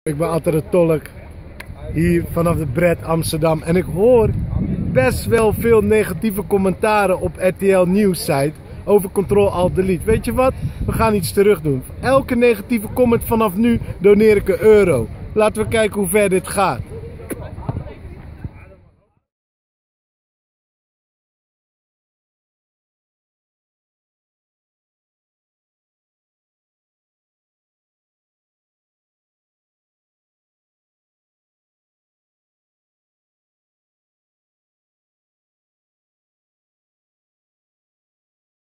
Ik ben altijd de tolk hier vanaf de Bred Amsterdam en ik hoor best wel veel negatieve commentaren op RTL Nieuws site over Ctrl-Alt-Delete. Weet je wat? We gaan iets terug doen. Elke negatieve comment vanaf nu doneer ik €1. Laten we kijken hoe ver dit gaat.